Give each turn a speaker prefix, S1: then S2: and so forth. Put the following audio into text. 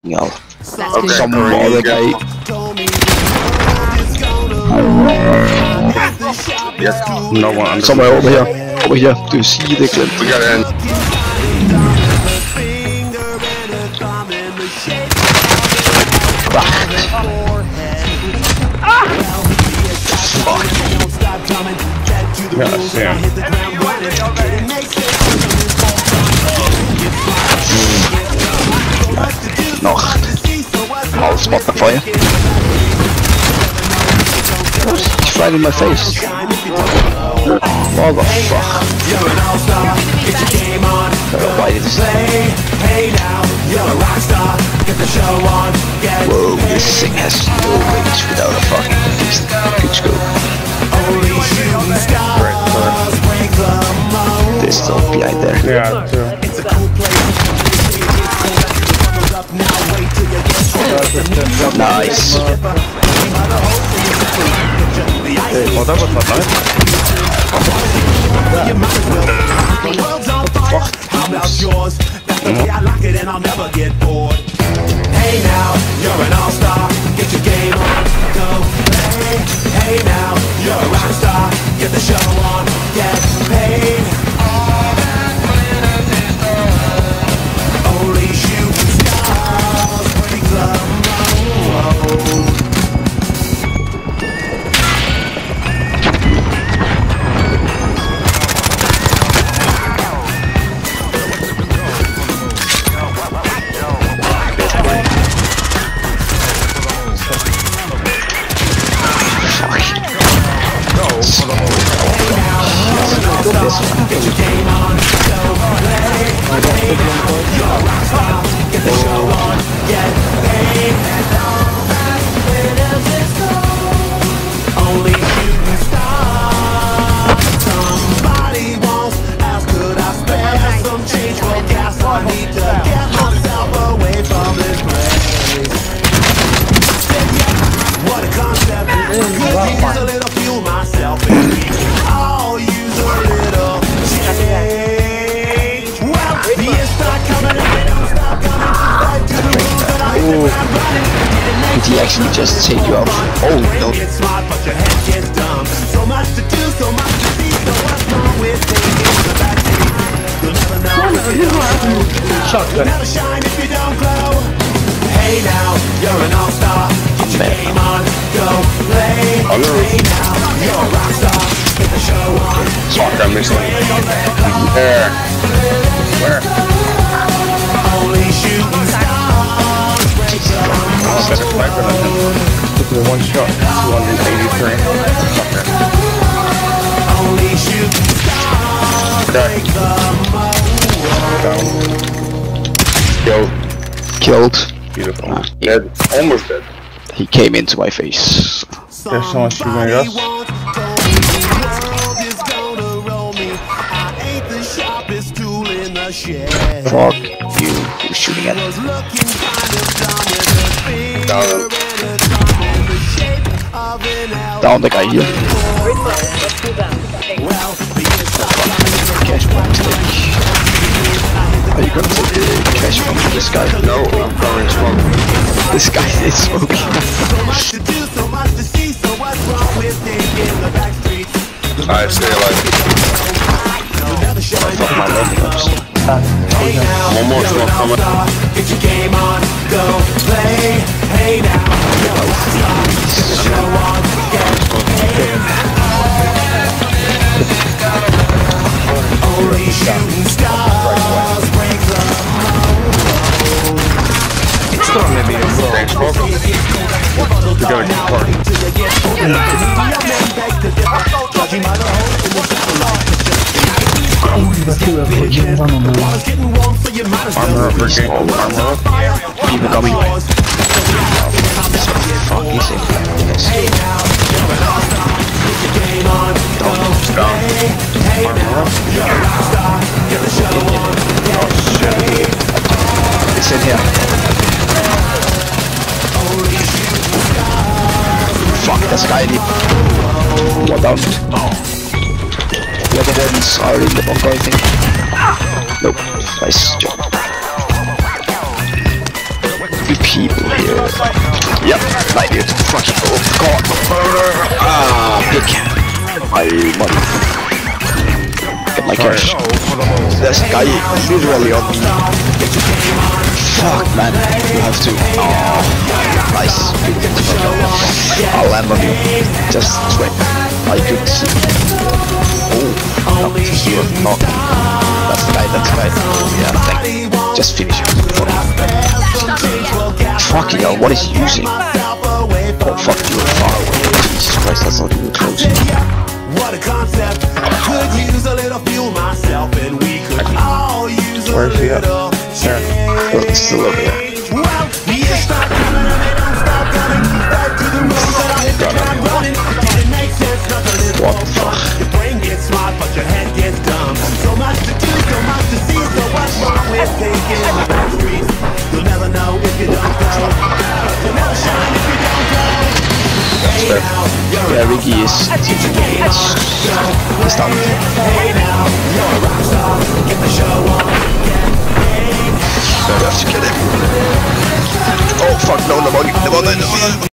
S1: You know,
S2: Okay.
S1: some other guy.
S2: Yes. No one under.
S1: Somewhere over here. Over here. Do you see the glint?
S2: We gotta end. Yeah, Sam.
S1: Nog. I'll spot the fire. He's right in my face. What the fuck? Why did this? Whoa, this thing has no range without a fucking decent pitch scope. There's still behind there.
S2: Yeah, too.
S1: Nice.
S2: Oh, that was not nice.
S3: How about yours? That's the way I like it and I'll never get bored. Hey now, you're an all-star. Get your game on, go play. Hey now, you're a rock star. Get the show on, get paid. All that glitters is gold. Only shooting stars break the mold.
S1: Did he actually just take you off? Oh no.
S3: Shotgun. Hey now, you're an all-star. Get your game on, go play. Hey now, you're a rock star. Get the show on.
S2: Shotgun missing. There. Where?
S3: Only shooting stars.
S2: Oh, better sniper than him. Took me one shot. 283. Fucker.
S3: Only shooting stars. Break the mold.
S2: Down.
S1: Killed.
S2: Beautiful. Dead. Almost dead.
S1: He came into my face.
S2: There's someone shooting at us.
S1: Fuck you. Who's shooting at me?
S2: Down.
S1: Down the guy here. Cash bomb take. Are you gonna take the cash bomb from this guy?
S2: No, I'm going smoke.
S1: This guy is smoking.
S2: I stay alive.
S1: Fuck my landing ups.
S2: One more smoke coming.
S3: Get your game on, go play. Hey now, get the show on, get paid. Only shooting stars break the mold.
S2: It's not gonna be a thanks, smoke. We're gonna get party. Armor up, Ricky. Armor up.
S1: People coming. Fuck, he's in. Yes.
S2: Down. Armor up. Oh shit.
S1: It's in here. Fuck, that's guy deep. What down? The other ones are in the bunker, I think. Nope. Nice job. the people here. Yep, I did. Fucking oh god. Pick my money. Get my cash. There's a guy literally on me. Fuck man, you have to. Oh, nice. I'll land on you. Just wait. I could see. Oh, no, you're not. That's the guy, that's the guy. Yeah, thank you. Just finish him for me. Fucking hell, what is he using? Oh fuck, you're far away. Jesus Christ, that's not even close.
S3: What a concept. Could use a little fuel myself, and we could all use a
S2: Where's he at?
S3: little change.
S1: It's still over there.
S3: Well, the years start coming and they don't stop coming. Back to the road that I hit the ground running. It makes sense not to live
S1: What
S3: for
S1: the fuck?
S3: fun. Your brain gets smart, but your head gets dumb. So much to do, so much to see. So what's wrong with taking the back streets? You'll never know if you don't go. You'll never shine if you don't go. Hey now,
S1: Yeah, Ricky is down.
S3: hey now, you're a rock star. Get the show on.
S1: I have to get him. Oh fuck, no, no money.